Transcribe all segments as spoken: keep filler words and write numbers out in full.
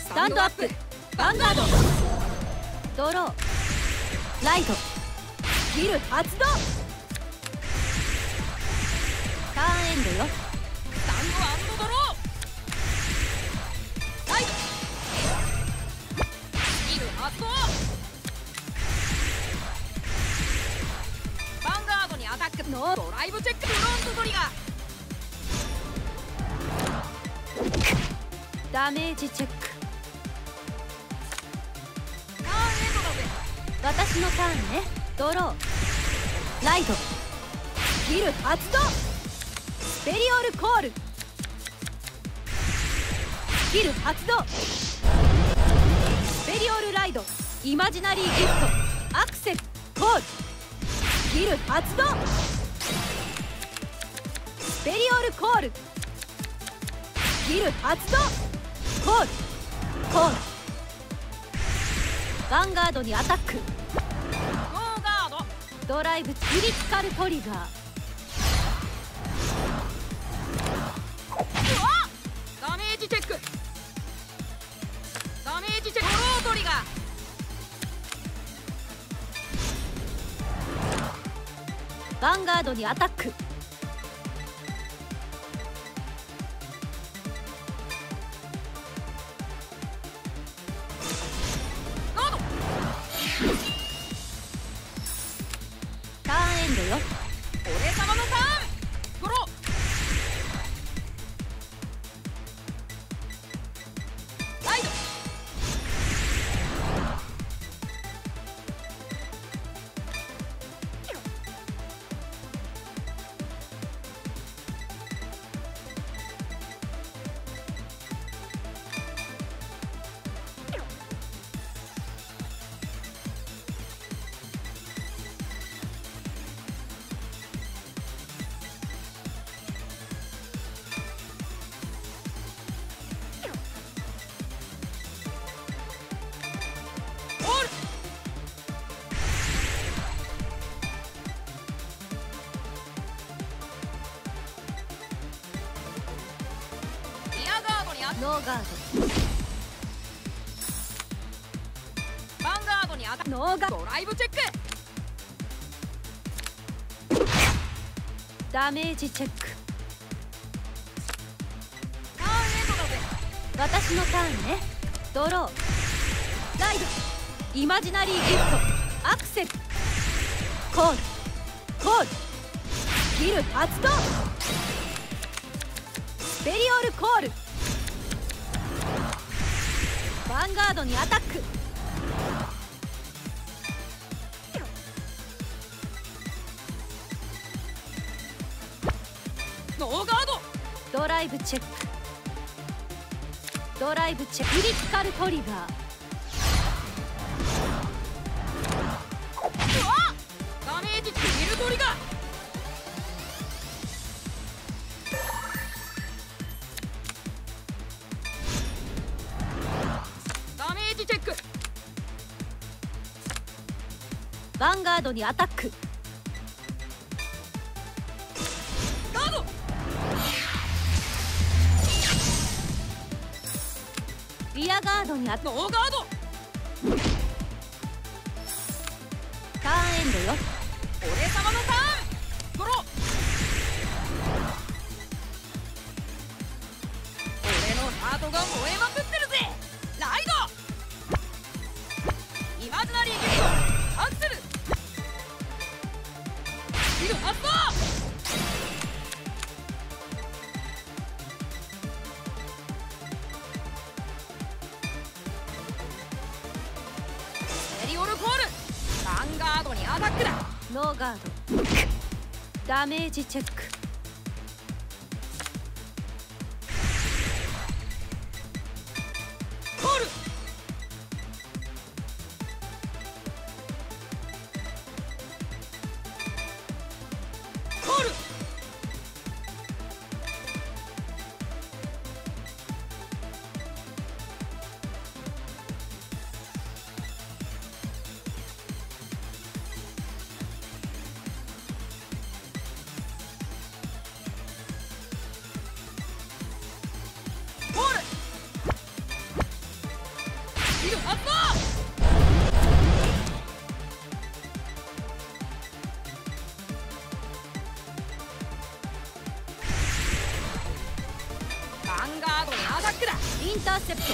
スタンドアップ。ヴァンガード。ドロー。ライト。スキル発動。ターンエンドよ。 スタンド&ドロー。ライト。スキル発動。ヴァンガードにアタック。ノードライブチェック。フロントトリガー。 ダメージチェック。 ターンエンドだぜ。 私のターンね。ドロー。ライト。スキル発動。スペリオルコール。スキル発動。スペリオルライド。イマジナリーギフト。アクセルコール。スキル発動。スペリオルコール。スキル発動。コールコール。ヴァンガードにアタック。 ノーガード。 ドライブクリティカルトリガー。 うわっダメージチェック。ダメージチェック。ドロートリガー。 ヴァンガードにアタック。ターンエンドよ。 俺様のターン。ドロー。ライト。 ノーガーヴァンガードにアタック。 ド。ノーガード。 ドライブチェック。 ダメージチェック。 ターンエンドだぜ。 私のターンね。ドロー。ライド。イマジナリーギフト。アクセルコールコール。スキル発動。スペリオルコール。ヴァンガードにアタック。 ノーガード。 ドライブチェック。ドライブチェック。クリティカルトリガー。 うわっダメージスキルトリガー。ダメージチェック。 ヴァンガードにアタック。 ガード。 リアガードにアタック。 ノーガード。 ターンエンドよ。 俺様のターン。ドロー。俺のハートが燃えまくってるぜ。ライド。イマジナリーギフト。アクセル。スキル発動。スペリオルコール。ヴァンガードにアタックだ。 ノーガード。ダメージチェック。 コール。コール。 ヴァンガードにアタックだ。 インターセプト。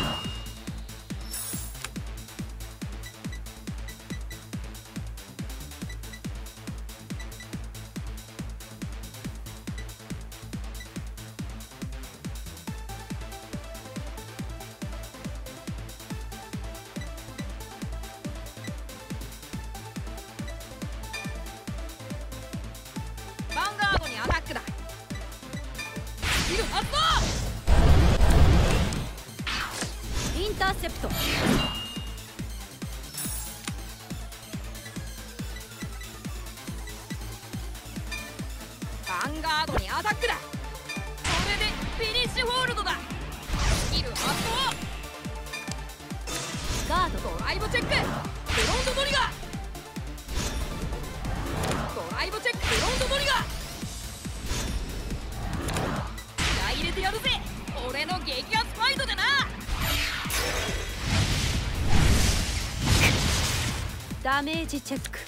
ヴァンガードにアタックだ。スキル発動。 インターセプト。 ヴァンガードにアタックだ。これでフィニッシュホールドだ。スキル発動。 ガード。 ドライブチェック。フロントトリガー。ドライブチェック。フロントトリガー。気合い入れてやるぜ。俺の激アツファイトでな。 ダメージチェック。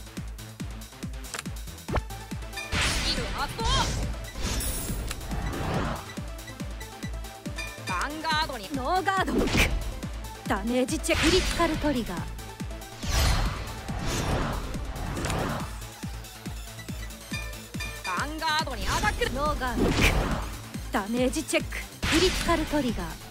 スキル発動。ヴァンガードにノーガード。ダメージチェック。クリティカルトリガー。 ヴァンガードにアタック。 ノーガード。ダメージチェック。クリティカルトリガー。